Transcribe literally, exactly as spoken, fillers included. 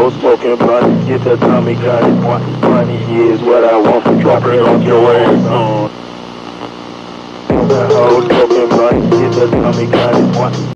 hoes smoking blunt, get the tummy gun. Money is what I want, drop it off your waist. The hoes smoking blunt, get the tummy gun.